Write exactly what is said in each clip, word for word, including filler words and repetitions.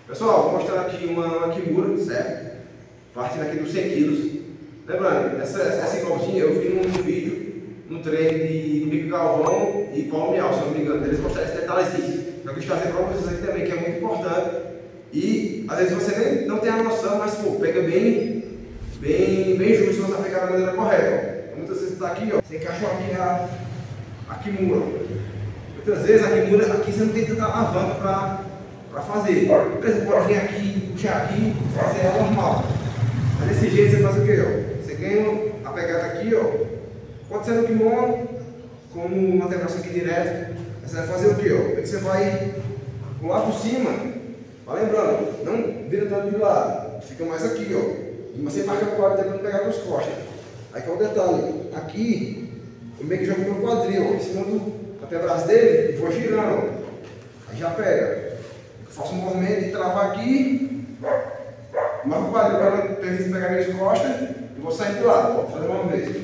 Pessoal, vou mostrar aqui uma, uma Kimura, certo? Partindo aqui dos cem quilos. Lembrando, essa, essa igualzinha eu vi num vídeo, num treino de Mico Galvão e Paulo Miau, se não me engano. Eles mostraram esse detalhezinho. Eu quis trazer para vocês aqui também, que é muito importante. E às vezes você nem não tem a noção, mas pô, pega bem, bem, bem justo se você pegar da maneira correta. Ó. Muitas vezes está aqui, ó, você encaixou aqui a, a Kimura. Muitas vezes a Kimura aqui você não tem tanta alavanca para para fazer. Por exemplo, pode vir aqui, puxar aqui, fazer ela normal. Mas desse jeito você faz o que? Ó? Você ganha a pegada aqui, ó. Pode ser no kimono, como uma integração aqui direto. Você vai fazer o que? Ó? Você vai pular por cima. Mas lembrando, não vira tanto de lado. Fica mais aqui, ó. E você marca o lado tentando pegar com as costas. Aí que é o detalhe. Aqui, eu meio que jogo meu quadril, ó, em cima do antebraço dele e vou girando, ó. Aí já pega. Faço um movimento de travar aqui, marco o quadril para não ter risco de pegar minhas costas e vou sair do lado. Vou fazer uma vez.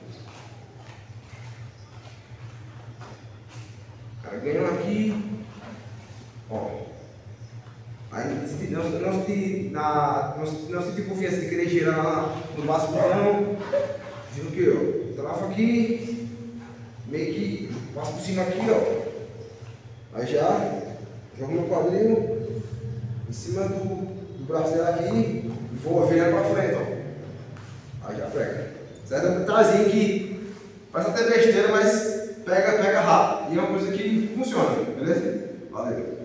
Cara, ganhou aqui, ó. Aí não, não, se, na, não, não se tem confiança de querer girar no braço do não. Digo que eu travo aqui, meio que passo por cima aqui, ó. Aí já jogo meu quadril em cima do, do braço dela aqui e vou virando para frente, ó. Aí já pega. Certo? É um detalhezinho que parece até besteira, mas pega, pega rápido. E é uma coisa que funciona, beleza? Valeu!